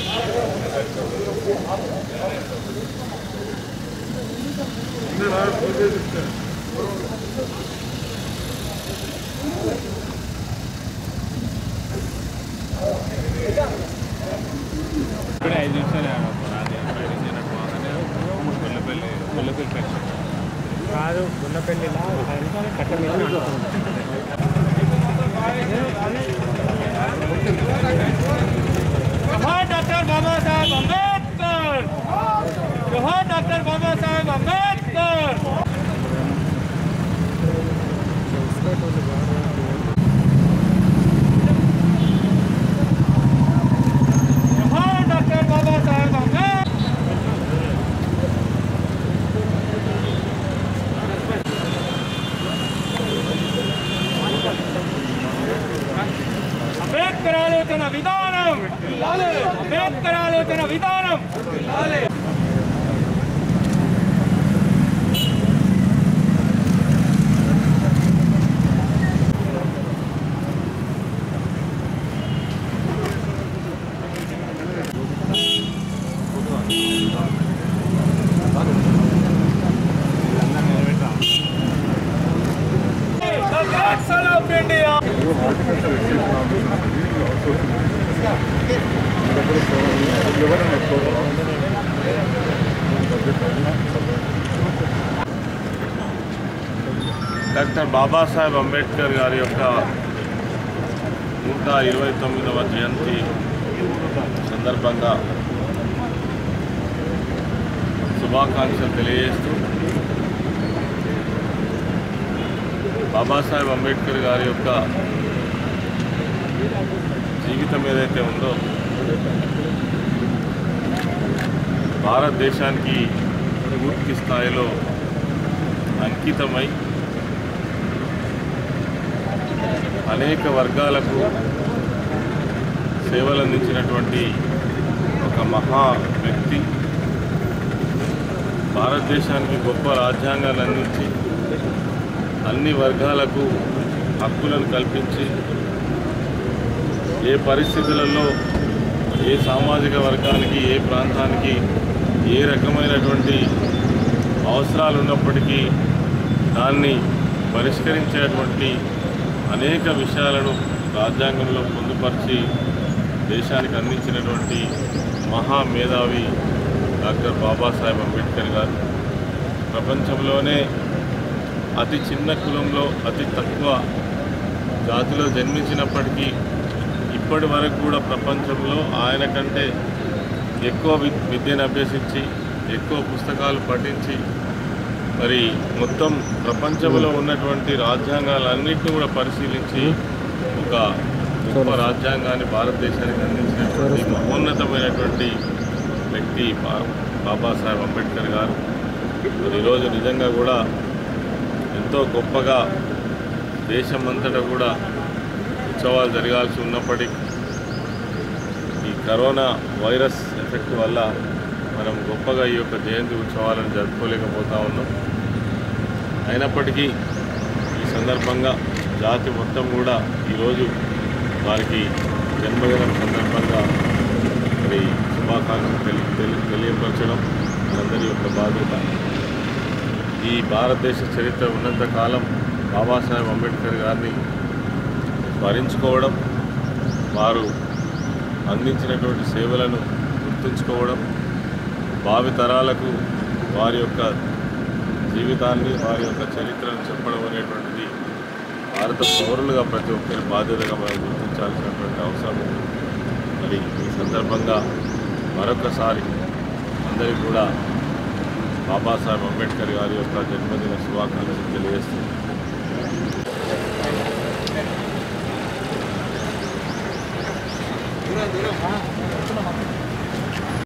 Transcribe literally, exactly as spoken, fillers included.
ఇప్పుడే ఐదు నిమిషాలు గుల్లపల్లి గుల్లపల్లి కాదు గుల్లపల్లిలో కట్ట మీద जोहार डॉक्टर बाबा साहेब अम्बेडकर, जोहार डॉक्टर बाबा साहेब अम्बेडकर। जोहार डॉक्टर बाबा साहेब अम्बेडकर। అంబేద్కర్ ఆలోచన విధానం అంబేద్కర్ ఆలోచన విధానం డాక్టర్ బాబాసాహెబ్ అంబేద్కర్ గారి యొక్క నూట ఇరవై తొమ్మిదవ జయంతి సందర్భంగా శుభాకాంక్షలు తెలియజేస్తూ బాబాసాహెబ్ అంబేద్కర్ గారి యొక్క జీవితం ఏదైతే ఉందో భారతదేశానికి పూర్తి స్థాయిలో అంకితమై అనేక వర్గాలకు సేవలు అందించినటువంటి ఒక మహా వ్యక్తి, భారతదేశానికి గొప్ప రాజ్యాంగాన్ని అందించి అన్ని వర్గాలకు హక్కులను కల్పించి ఏ పరిస్థితులలో ఏ సామాజిక వర్గానికి ఏ ప్రాంతానికి ఏ రకమైనటువంటి అవసరాలు ఉన్నప్పటికీ దాన్ని పరిష్కరించేటువంటి అనేక విషయాలను రాజ్యాంగంలో పొందుపరిచి దేశానికి అందించినటువంటి మహా మేధావి డాక్టర్ బాబాసాహెబ్ అంబేద్కర్ గారు ప్రపంచంలోనే అతి చిన్న కులంలో అతి తక్కువ జాతిలో జన్మించినప్పటికీ ఇప్పటి వరకు కూడా ప్రపంచంలో ఆయన కంటే ఎక్కువ విద్యను అభ్యసించి ఎక్కువ పుస్తకాలు పఠించి మరి మొత్తం ప్రపంచంలో ఉన్నటువంటి రాజ్యాంగాలన్నింటినీ కూడా పరిశీలించి ఒక గొప్ప రాజ్యాంగాన్ని భారతదేశానికి అందించినటువంటి మహోన్నతమైనటువంటి వ్యక్తి బాబాసాహెబ్ అంబేద్కర్ గారు. మరి ఈరోజు నిజంగా కూడా ఎంతో గొప్పగా దేశమంతటా కూడా ఉత్సవాలు జరగాల్సి ఉన్నప్పటికీ ఈ కరోనా వైరస్ ఎఫెక్ట్ వల్ల మనం గొప్పగా ఈ యొక్క జయంతి ఉత్సవాలను జరుపుకోలేకపోతా ఉన్నాం. అయినప్పటికీ ఈ సందర్భంగా జాతి మొత్తం కూడా ఈరోజు వారికి జన్మదినం సందర్భంగా మరి శుభాకాంక్షలు తెలి తెలి తెలియపరచడం మనందరి యొక్క బాధ్యత. ఈ భారతదేశ చరిత్ర ఉన్నంతకాలం బాబాసాహెబ్ అంబేద్కర్ గారిని స్మరించుకోవడం, వారు అందించినటువంటి సేవలను గుర్తుంచుకోవడం, భావితరాలకు వారి యొక్క జీవితాన్ని వారి యొక్క చరిత్రను చెప్పడం అనేటువంటిది భారత పౌరులుగా ప్రతి ఒక్కరి బాధ్యతగా మనం గుర్తించాల్సినటువంటి అవసరం ఉంది. మరి ఈ సందర్భంగా మరొకసారి అందరికీ కూడా బాబాసాహెబ్ అంబేద్కర్ గారి యొక్క జన్మదిన శుభాకాంక్షలు తెలియజేస్తుంది.